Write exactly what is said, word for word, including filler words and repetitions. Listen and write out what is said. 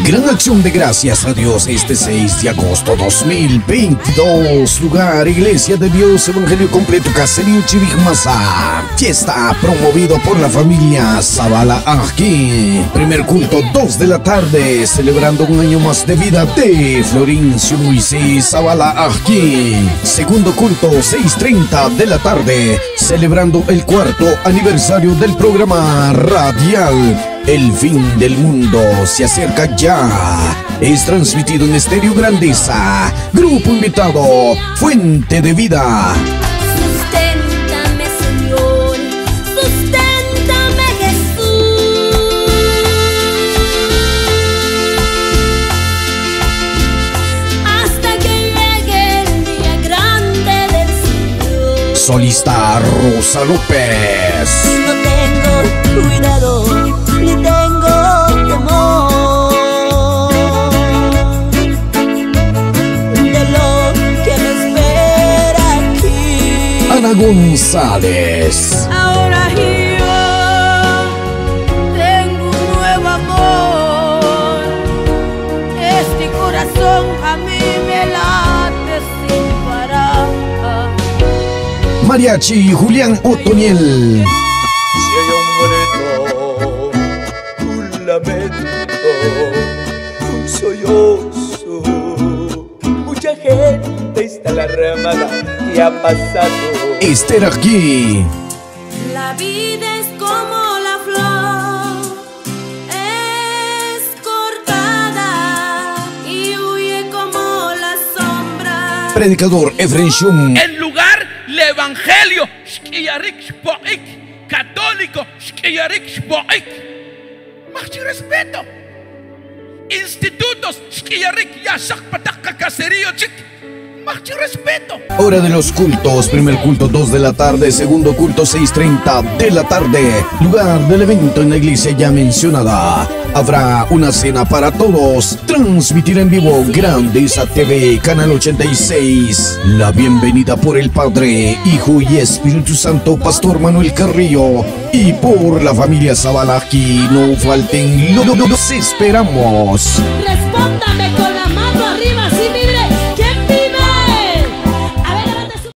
Gran acción de gracias a Dios este seis de agosto dos mil veintidós. Lugar Iglesia de Dios Evangelio Completo Caserío Chivigmasa. Fiesta promovido por la familia Zavala aquí. Primer culto dos de la tarde, celebrando un año más de vida de Florencio Moisés Zavala aquí. Segundo culto seis treinta de la tarde, celebrando el cuarto aniversario del programa radial El Fin del Mundo se acerca ya. Es transmitido en Estéreo Grandeza. Grupo invitado, Fuente de Vida. Susténtame, Señor, susténtame, Jesús, hasta que llegue el día grande del Señor. Solista Rosa López. No tengo cuidado, ni tengo temor de lo que me espera aquí. Ana González. Ahora yo tengo un nuevo amor. Este corazón a mí me late sin parar. Mariachi Julián Otoniel. Si hay un grito, un lamento, un sollozo, mucha gente está alarmada y ha pasado. Esther aquí. La vida es como la flor, es cortada y huye como la sombra. Predicador Efren Shum. En lugar el evangelio católico más respeto institutos caserío más respeto. Hora de los cultos. Primer culto dos de la tarde, segundo culto seis treinta de la tarde. Lugar del evento en la iglesia ya mencionada. Habrá una cena para todos. Transmitir en vivo Grandeza T V, Canal ochenta y seis. La bienvenida por el Padre, Hijo y Espíritu Santo, Pastor Manuel Carrillo. Y por la familia Zavala aquí. No falten, los esperamos. Respóndame con la mano.